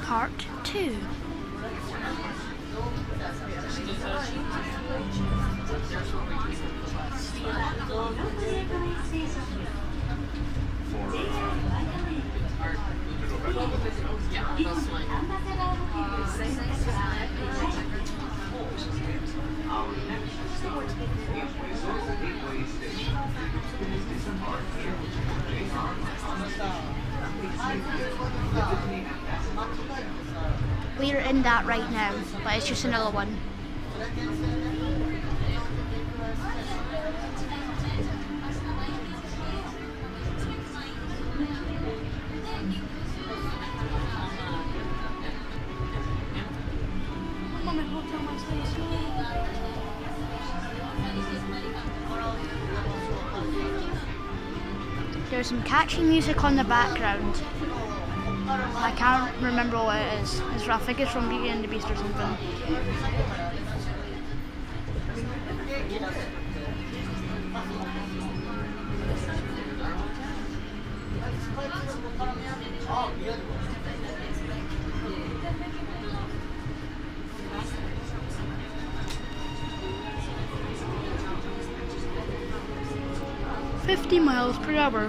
Part 2. We're in that right now, but it's just another one. There's some catchy music on the background. I can't remember what it is. I think it's from Beauty and the Beast or something. "50 miles per hour.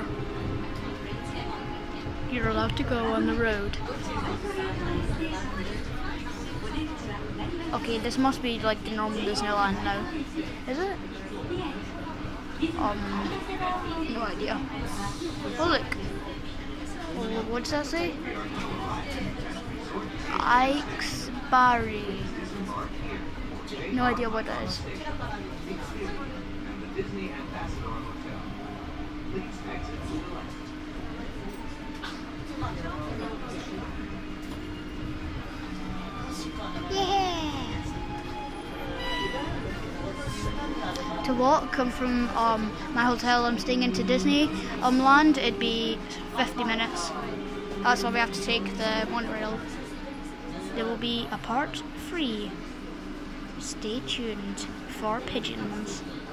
You're allowed to go on the road." Okay, this must be like the normal Disneyland now. Is it? No idea. Oh look. What does that say? Ike's Barry. No idea what that is. Yeah. To walk from my hotel I'm staying into Disney land, it'd be 50 minutes. That's why we have to take the monorail. There will be a part 3. Stay tuned for pigeons.